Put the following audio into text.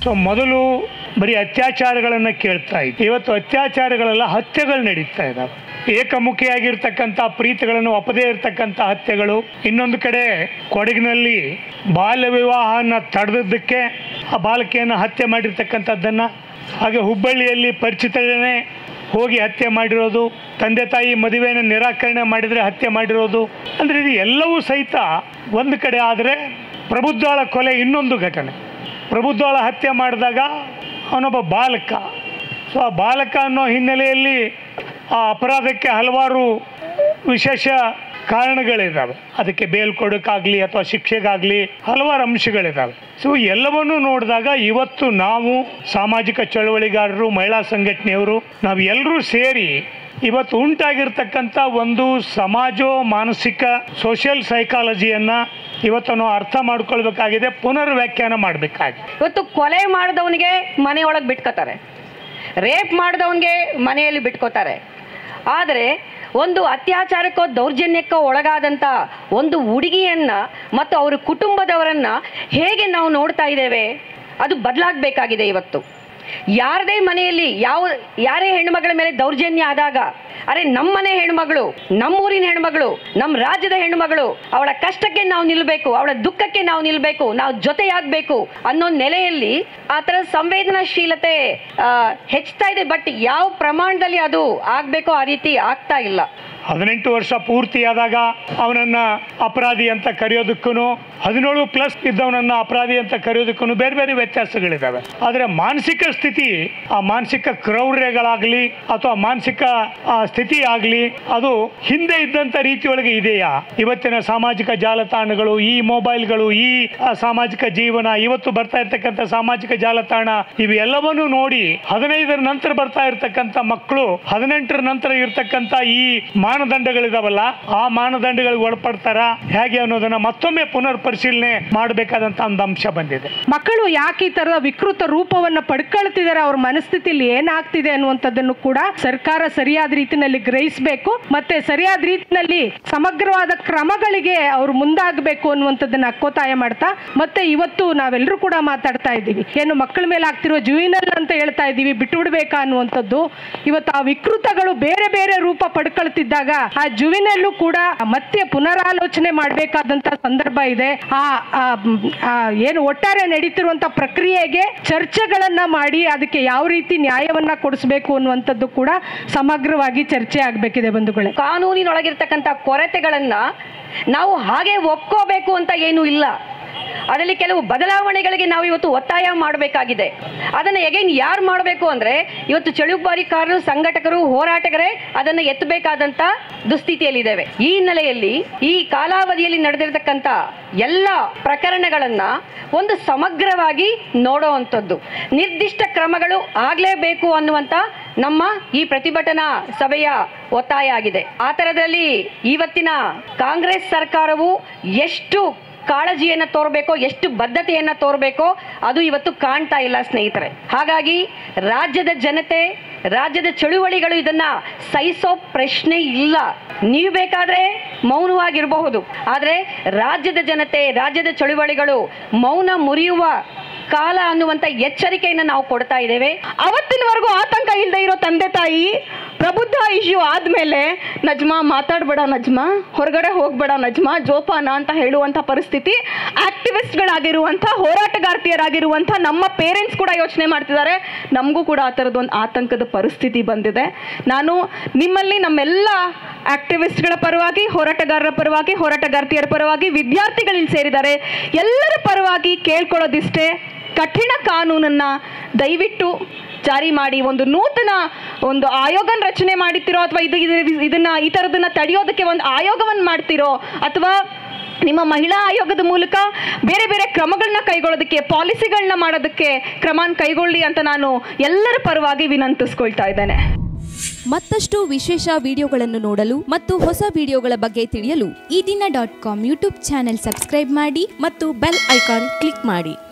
So ಮೊದಲು ಬರೀ ಅತ್ಯಾಚಾರಗಳನ್ನು ಕೇಳ್ತಾ ಇತ್ತು, ಇವತ್ತು ಅತ್ಯಾಚಾರಗಳೆಲ್ಲ ಹತ್ಯೆಗಳು ನಡೀತಾ ಇದ್ದಾವೆ. ಏಕಮುಖಿಯಾಗಿರ್ತಕ್ಕಂಥ ಪ್ರೀತಿಗಳನ್ನು ಒಪ್ಪದೇ ಇರತಕ್ಕಂಥ ಹತ್ಯೆಗಳು. ಇನ್ನೊಂದು ಕಡೆ ಕೊಡಗಿನಲ್ಲಿ ಬಾಲ್ಯ ವಿವಾಹನ ತಡೆದದ್ದಕ್ಕೆ ಆ ಬಾಲಕಿಯನ್ನು ಹತ್ಯೆ ಮಾಡಿರ್ತಕ್ಕಂಥದ್ದನ್ನು, ಹಾಗೆ ಹುಬ್ಬಳ್ಳಿಯಲ್ಲಿ ಪರಿಚಿತರೇ ಹೋಗಿ ಹತ್ಯೆ ಮಾಡಿರೋದು, ತಂದೆ ತಾಯಿ ಮದುವೆಯನ್ನು ನಿರಾಕರಣೆ ಮಾಡಿದರೆ ಹತ್ಯೆ ಮಾಡಿರೋದು. ಅಂದರೆ ಇದು ಎಲ್ಲವೂ ಸಹಿತ ಒಂದು ಕಡೆ. ಆದರೆ ಪ್ರಬುದ್ಧಾಳ ಕೊಲೆ ಇನ್ನೊಂದು ಘಟನೆ. ಪ್ರಬುದ್ಧಾಳ ಹತ್ಯೆ ಮಾಡಿದಾಗ ಅವನೊಬ್ಬ ಬಾಲಕ. ಸೊ ಆ ಬಾಲಕ ಅನ್ನೋ ಹಿನ್ನೆಲೆಯಲ್ಲಿ ಆ ಅಪರಾಧಕ್ಕೆ ಹಲವಾರು ವಿಶೇಷ ಕಾರಣಗಳಿದ್ದಾವೆ. ಅದಕ್ಕೆ ಬೇಲ್ ಕೊಡೋಕ್ಕಾಗಲಿ ಅಥವಾ ಶಿಕ್ಷೆಗಾಗಲಿ ಹಲವಾರು ಅಂಶಗಳಿದ್ದಾವೆ. ಸೊ ಎಲ್ಲವನ್ನೂ ನೋಡಿದಾಗ ಇವತ್ತು ನಾವು ಸಾಮಾಜಿಕ ಚಳವಳಿಗಾರರು, ಮಹಿಳಾ ಸಂಘಟನೆಯವರು, ನಾವು ಎಲ್ಲರೂ ಸೇರಿ ಇವತ್ತು ಉಂಟಾಗಿರ್ತಕ್ಕಂಥ ಒಂದು ಮಾನಸಿಕ ಸೋಷಿಯಲ್ ಸೈಕಾಲಜಿಯನ್ನು ಇವತ್ತು ನಾವು ಅರ್ಥ ಮಾಡ್ಕೊಳ್ಬೇಕಾಗಿದೆ, ಪುನರ್ ವ್ಯಾಖ್ಯಾನ ಮಾಡಬೇಕಾಗಿದೆ. ಇವತ್ತು ಕೊಲೆ ಮಾಡಿದವನಿಗೆ ಮನೆಯೊಳಗೆ ಬಿಟ್ಕೋತಾರೆ, ರೇಪ್ ಮಾಡಿದವನಿಗೆ ಮನೆಯಲ್ಲಿ ಬಿಟ್ಕೋತಾರೆ. ಆದರೆ ಒಂದು ಅತ್ಯಾಚಾರಕ್ಕೋ ದೌರ್ಜನ್ಯಕ್ಕೋ ಒಳಗಾದಂಥ ಒಂದು ಹುಡುಗಿಯನ್ನ ಮತ್ತು ಅವರ ಕುಟುಂಬದವರನ್ನ ಹೇಗೆ ನಾವು ನೋಡ್ತಾ ಇದ್ದೇವೆ, ಅದು ಬದಲಾಗಬೇಕಾಗಿದೆ. ಇವತ್ತು ಯಾರದೇ ಮನೆಯಲ್ಲಿ ಯಾರೇ ಹೆಣ್ಮಗಳ ಮೇಲೆ ದೌರ್ಜನ್ಯ ಆದಾಗ, ಅರೆ ನಮ್ಮನೆ ಹೆಣ್ಮಗಳು, ನಮ್ಮೂರಿನ ಹೆಣ್ಮಗಳು, ನಮ್ಮ ರಾಜ್ಯದ ಹೆಣ್ಮಗಳು, ಅವಳ ಕಷ್ಟಕ್ಕೆ ನಾವು ನಿಲ್ಲಬೇಕು, ಅವಳ ದುಃಖಕ್ಕೆ ನಾವು ನಿಲ್ಲಬೇಕು, ನಾವು ಜೊತೆಯಾಗಬೇಕು ಅನ್ನೋ ನೆಲೆಯಲ್ಲಿ ಆ ಥರ ಸಂವೇದನಾಶೀಲತೆ ಹೆಚ್ಚುತ್ತಾ ಇದೆ. ಬಟ್ ಯಾವ ಪ್ರಮಾಣದಲ್ಲಿ ಅದು ಆಗಬೇಕೋ ಆ ರೀತಿ ಆಗ್ತಾ ಇಲ್ಲ. 18 ವರ್ಷ ಪೂರ್ತಿಯಾದಾಗ ಅವನನ್ನು ಅಪರಾಧಿ ಅಂತ ಕರೆಯೋದಕ್ಕೂ 17+ ಇದ್ದವನನ್ನ ಅಪರಾಧಿ ಅಂತ ಕರೆಯೋದಕ್ಕೂ ಬೇರೆ ಬೇರೆ ವ್ಯತ್ಯಾಸಗಳಿದ್ದಾವೆ. ಆದರೆ ಮಾನಸಿಕ ಸ್ಥಿತಿ, ಆ ಮಾನಸಿಕ ಕ್ರೌರ್ಯಗಳಾಗಲಿ ಅಥವಾ ಮಾನಸಿಕ ಸ್ಥಿತಿ ಆಗಲಿ ಅದು ಹಿಂದೆ ಇದ್ದಂಥ ರೀತಿಯೊಳಗೆ ಇದೆಯಾ? ಇವತ್ತಿನ ಸಾಮಾಜಿಕ ಜಾಲತಾಣಗಳು, ಈ ಮೊಬೈಲ್ಗಳು, ಈ ಸಾಮಾಜಿಕ ಜೀವನ, ಇವತ್ತು ಬರ್ತಾ ಇರ್ತಕ್ಕಂಥ ಸಾಮಾಜಿಕ ಜಾಲತಾಣ, ಇವೆಲ್ಲವನ್ನೂ ನೋಡಿ 15ರ ನಂತರ ಬರ್ತಾ ಇರ್ತಕ್ಕಂಥ ಮಕ್ಕಳು 18ರ ನಂತರ ಇರ್ತಕ್ಕಂಥ ಈ ಮಾನದಂಡಗಳಿದಾವಲ್ಲ, ಆ ಮಾನದಂಡಗಳಿಗೆ ಒಳಪಡ್ತಾರ ಹೇಗೆ ಅನ್ನೋದನ್ನ ಮತ್ತೊಮ್ಮೆ ಪುನರ್ ಪರಿಶೀಲನೆ ಮಾಡಬೇಕಾದಂತ ಒಂದು ಅಂಶ ಬಂದಿದೆ. ಮಕ್ಕಳು ಯಾಕೆ ಈ ತರದ ವಿಕೃತ ರೂಪವನ್ನ ಪಡ್ಕೊಳ್ತಿದ್ದಾರೆ, ಅವ್ರ ಮನಸ್ಥಿತಿಯಲ್ಲಿ ಏನಾಗ್ತಿದೆ ಅನ್ನುವಂಥದ್ದನ್ನು ಕೂಡ ಸರ್ಕಾರ ಸರಿಯಾದ ರೀತಿಯಲ್ಲಿ ಗ್ರಹಿಸಬೇಕು. ಮತ್ತೆ ಸರಿಯಾದ ರೀತಿಯಲ್ಲಿ ಸಮಗ್ರವಾದ ಕ್ರಮಗಳಿಗೆ ಅವರು ಮುಂದಾಗಬೇಕು ಅನ್ನುವಂಥದ್ದನ್ನ ಒತ್ತಾಯ ಮಾಡ್ತಾ, ಮತ್ತೆ ಇವತ್ತು ನಾವೆಲ್ಲರೂ ಕೂಡ ಮಾತಾಡ್ತಾ ಇದ್ದೀವಿ, ಏನು ಮಕ್ಕಳ ಮೇಲೆ ಆಗ್ತಿರೋ ಜುವಿನಲ್ ಅಂತ ಹೇಳ್ತಾ ಇದ್ದೀವಿ, ಬಿಟ್ಟು ಬಿಡ್ಬೇಕಾ ಅನ್ನುವಂಥದ್ದು. ಇವತ್ತು ಆ ವಿಕೃತಗಳು ಬೇರೆ ಬೇರೆ ರೂಪ ಪಡ್ಕೊಳ್ತಿದ್ದಾಗ ಆ ಜುವಿನಲ್ಲೂ ಕೂಡ ಮತ್ತೆ ಪುನರಾಲೋಚನೆ ಮಾಡಬೇಕಾದಂತ ಸಂದರ್ಭ ಇದೆ. ಏನು ಒಟ್ಟಾರೆ ನಡೀತಿರುವಂತ ಪ್ರಕ್ರಿಯೆಗೆ ಚರ್ಚೆಗಳನ್ನ ಮಾಡಿ ಅದಕ್ಕೆ ಯಾವ ರೀತಿ ನ್ಯಾಯವನ್ನ ಕೊಡಿಸಬೇಕು ಅನ್ನುವಂಥದ್ದು ಕೂಡ ಸಮಗ್ರವಾಗಿ ಚರ್ಚೆ ಆಗಬೇಕಿದೆ ಬಂಧುಗಳೇ. ಕಾನೂನಿನೊಳಗಿರ್ತಕ್ಕಂಥ ಕೊರತೆಗಳನ್ನ ನಾವು ಹಾಗೆ ಒಪ್ಕೋಬೇಕು ಅಂತ ಏನೂ ಇಲ್ಲ. ಅದರಲ್ಲಿ ಕೆಲವು ಬದಲಾವಣೆಗಳಿಗೆ ನಾವು ಇವತ್ತು ಒತ್ತಾಯ ಮಾಡಬೇಕಾಗಿದೆ. ಅದನ್ನು ಎಗೈನ್ ಯಾರು ಮಾಡಬೇಕು ಅಂದರೆ ಇವತ್ತು ಚಳುವಳಿಕಾರರು, ಸಂಘಟಕರು, ಹೋರಾಟಗರೇ ಅದನ್ನು ಎತ್ತಬೇಕಾದಂಥ ದುಸ್ಥಿತಿಯಲ್ಲಿದ್ದೇವೆ. ಈ ಹಿನ್ನೆಲೆಯಲ್ಲಿ ಈ ಕಾಲಾವಧಿಯಲ್ಲಿ ನಡೆದಿರತಕ್ಕಂಥ ಎಲ್ಲ ಪ್ರಕರಣಗಳನ್ನು ಒಂದು ಸಮಗ್ರವಾಗಿ ನೋಡುವಂಥದ್ದು, ನಿರ್ದಿಷ್ಟ ಕ್ರಮಗಳು ಆಗಲೇಬೇಕು ಅನ್ನುವಂಥ ನಮ್ಮ ಈ ಪ್ರತಿಭಟನಾ ಸಭೆಯ ಒತ್ತಾಯ ಆಗಿದೆ. ಆ ಥರದಲ್ಲಿ ಇವತ್ತಿನ ಕಾಂಗ್ರೆಸ್ ಸರ್ಕಾರವು ಎಷ್ಟು ಕಾಳಜಿಯನ್ನು ತೋರಬೇಕೋ, ಎಷ್ಟು ಬದ್ಧತೆಯನ್ನು ತೋರಬೇಕೋ ಅದು ಇವತ್ತು ಕಾಣ್ತಾ ಇಲ್ಲ ಸ್ನೇಹಿತರೆ. ಹಾಗಾಗಿ ರಾಜ್ಯದ ಜನತೆ, ರಾಜ್ಯದ ಚಳುವಳಿಗಳು ಇದನ್ನ ಸಹಿಸೋ ಪ್ರಶ್ನೆ ಇಲ್ಲ. ನೀವು ಬೇಕಾದ್ರೆ ಮೌನವಾಗಿರಬಹುದು, ಆದರೆ ರಾಜ್ಯದ ಜನತೆ, ರಾಜ್ಯದ ಚಳುವಳಿಗಳು ಮೌನ ಮುರಿಯುವ ಕಾಲ ಅನ್ನುವಂಥ ಎಚ್ಚರಿಕೆಯನ್ನು ನಾವು ಕೊಡ್ತಾ ಇದ್ದೇವೆ. ಅವತ್ತಿನವರೆಗೂ ಆತಂಕ ಇಲ್ಲದೆ ಇರೋ ತಂದೆ ತಾಯಿ ಪ್ರಬುದ್ಧ ಇಶ್ಯೂ ಆದಮೇಲೆ ನಜ್ಮಾ ಮಾತಾಡಬೇಡ, ನಜ್ಮಾ ಹೊರಗಡೆ ಹೋಗಬೇಡ, ನಜ್ಮಾ ಜೋಪಾನ ಅಂತ ಹೇಳುವಂಥ ಪರಿಸ್ಥಿತಿ ಆಕ್ಟಿವಿಸ್ಟ್ಗಳಾಗಿರುವಂಥ, ಹೋರಾಟಗಾರ್ತಿಯರಾಗಿರುವಂಥ ನಮ್ಮ ಪೇರೆಂಟ್ಸ್ ಕೂಡ ಯೋಚನೆ ಮಾಡ್ತಿದ್ದಾರೆ. ನಮಗೂ ಕೂಡ ಆ ಥರದ್ದೊಂದು ಆತಂಕದ ಪರಿಸ್ಥಿತಿ ಬಂದಿದೆ. ನಾನು ನಿಮ್ಮಲ್ಲಿ ನಮ್ಮೆಲ್ಲ ಆಕ್ಟಿವಿಸ್ಟ್ಗಳ ಪರವಾಗಿ, ಹೋರಾಟಗಾರರ ಪರವಾಗಿ, ಹೋರಾಟಗಾರ್ತಿಯರ ಪರವಾಗಿ, ವಿದ್ಯಾರ್ಥಿಗಳಲ್ಲಿ ಸೇರಿದ್ದಾರೆ ಎಲ್ಲರ ಪರವಾಗಿ ಕೇಳ್ಕೊಳ್ಳೋದಿಷ್ಟೇ, ಕಠಿಣ ಕಾನೂನನ್ನು ದಯವಿಟ್ಟು ಜಾರಿ ಮಾಡಿ, ಒಂದು ನೂತನ ಒಂದು ಆಯೋಗನ ರಚನೆ ಮಾಡುತ್ತೀರೋ ಅಥವಾ ಇದನ್ನ ಈ ಥರದನ್ನ ತಡೆಯೋದಕ್ಕೆ ಒಂದು ಆಯೋಗವನ್ನು ಮಾಡ್ತಿರೋ ಅಥವಾ ನಿಮ್ಮ ಮಹಿಳಾ ಆಯೋಗದ ಮೂಲಕ ಬೇರೆ ಬೇರೆ ಕ್ರಮಗಳನ್ನ ಕೈಗೊಳ್ಳೋದಕ್ಕೆ, ಪಾಲಿಸಿಗಳನ್ನ ಮಾಡೋದಕ್ಕೆ ಕ್ರಮನ ಕೈಗೊಳ್ಳಿ ಅಂತ ನಾನು ಎಲ್ಲರ ಪರವಾಗಿ ವಿನಂತಿಸ್ಕೊಳ್ತಾ ಇದ್ದೇನೆ. ಮತ್ತಷ್ಟು ವಿಶೇಷ ವಿಡಿಯೋಗಳನ್ನು ನೋಡಲು ಮತ್ತು ಹೊಸ ವಿಡಿಯೋಗಳ ಬಗ್ಗೆ ತಿಳಿಯಲು ಈ ದಿನ .com ಯೂಟ್ಯೂಬ್ ಚಾನೆಲ್ ಸಬ್ಸ್ಕ್ರೈಬ್ ಮಾಡಿ ಮತ್ತು ಬೆಲ್ ಐಕಾನ್ ಕ್ಲಿಕ್ ಮಾಡಿ.